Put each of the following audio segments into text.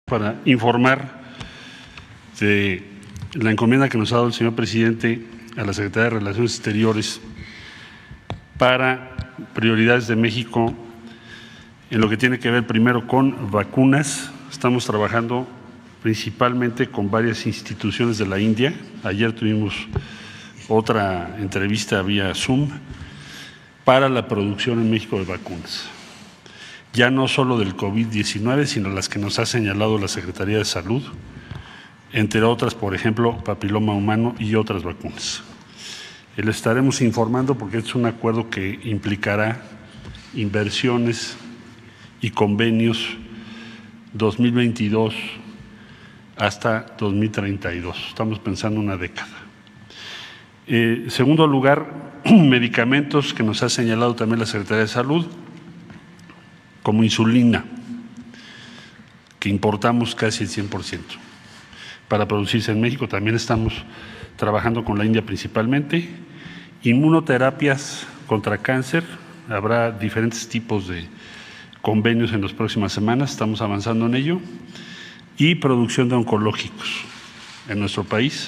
Para informar de la encomienda que nos ha dado el señor presidente a la Secretaría de Relaciones Exteriores para prioridades de México en lo que tiene que ver primero con vacunas. Estamos trabajando principalmente con varias instituciones de la India. Ayer tuvimos otra entrevista vía Zoom para la producción en México de vacunas. Ya no solo del COVID-19, sino las que nos ha señalado la Secretaría de Salud, entre otras, por ejemplo, papiloma humano y otras vacunas. Le estaremos informando porque es un acuerdo que implicará inversiones y convenios 2022 hasta 2032. Estamos pensando una década. Segundo lugar, medicamentos que nos ha señalado también la Secretaría de Salud, como insulina, que importamos casi el 100% para producirse en México. También estamos trabajando con la India principalmente. Inmunoterapias contra cáncer, habrá diferentes tipos de convenios en las próximas semanas, estamos avanzando en ello. Y producción de oncológicos en nuestro país.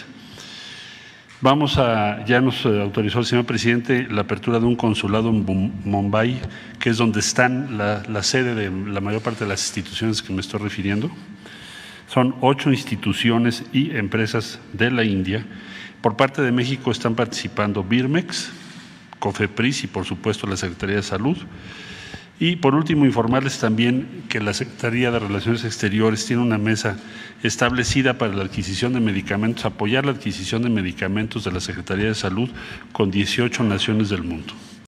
Ya nos autorizó el señor presidente la apertura de un consulado en Mumbai, que es donde están la sede de la mayor parte de las instituciones que me estoy refiriendo. Son 8 instituciones y empresas de la India. Por parte de México están participando Birmex, COFEPRIS y por supuesto la Secretaría de Salud. Y por último, informarles también que la Secretaría de Relaciones Exteriores tiene una mesa establecida para la adquisición de medicamentos, apoyar la adquisición de medicamentos de la Secretaría de Salud con 18 naciones del mundo.